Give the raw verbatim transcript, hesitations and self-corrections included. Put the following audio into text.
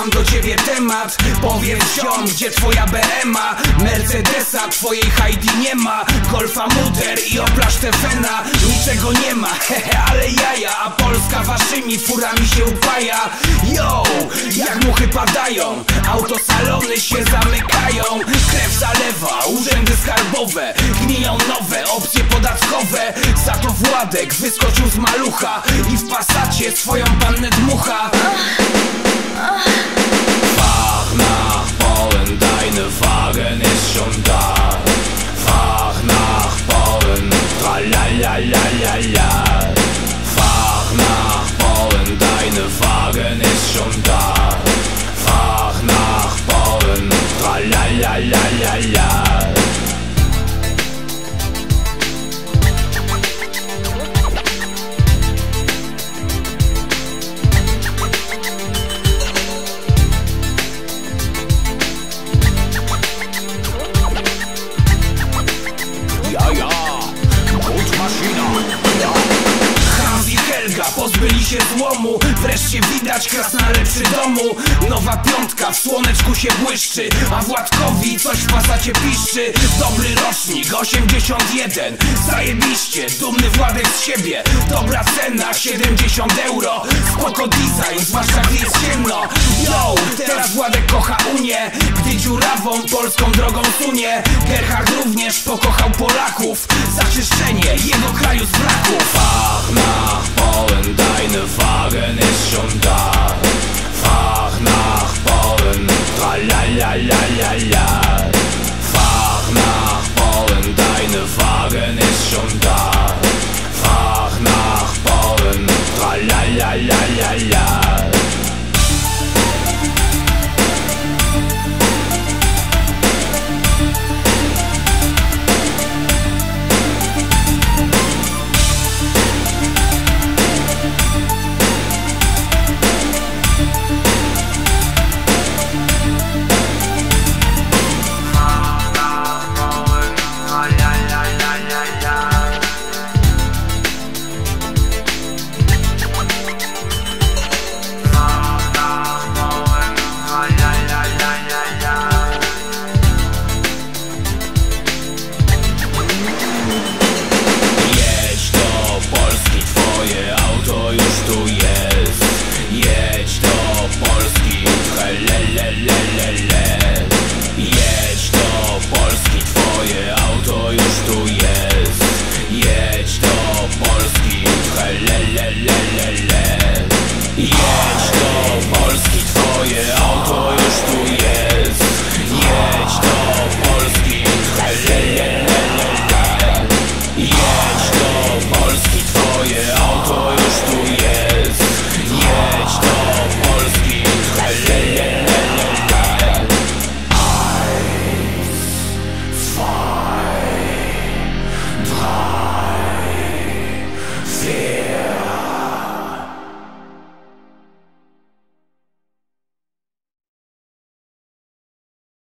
mam do ciebie temat. Powiedz ziom, gdzie twoja B M a? Mercedesa, twojej Heidi nie ma. Golfa Muter i Opla Stefena. Niczego nie ma, hehe, ale jaja. A Polska waszymi furami się upaja. Yo, jak muchy padają, autosalony się zamykają. Krew zalewa, urzędy skarbowe, gniją nowe opcje podatkowe. Za to Władek wyskoczył z malucha i w Passacie swoją pannę dmucha. Fach nach Polen, deine Wagen ist schon da. Fach nach Polen, tralalalala. Fach nach Polen, deine Wagen ist schon da. Fach nach Polen, tralalalala. Pozbyli się złomu, wreszcie widać krasnale przy domu. Nowa piątka w słoneczku się błyszczy, a Władkowi coś w Passacie piszczy. Dobry rocznik, osiemdziesiąt jeden, zajebiście, dumny Władek z siebie. Dobra cena, siedemdziesiąt euro, spoko design, zwłaszcza gdy jest ciemno. Yo, teraz Władek kocha Unię, gdy dziurawą polską drogą sunie. Gerhard również pokochał Polaków, za czyszczenie jego kraju z braków. Fach nach Polen, deine Wagen ist schon da. Fach nach Polen, tralalalala. Fach nach Polen, deine Wagen ist schon da. Fach nach Polen, tralalalala. Jedź do Polski, twoje auto już tu jest. Jedź do Polski, trelelelelele. Jedź do Polski, twoje auto już tu jest. Jedź do Polski, trelelelelele. Jedź do Polski, twoje auto już tu jest. Jedź do Polski, trelelelelele.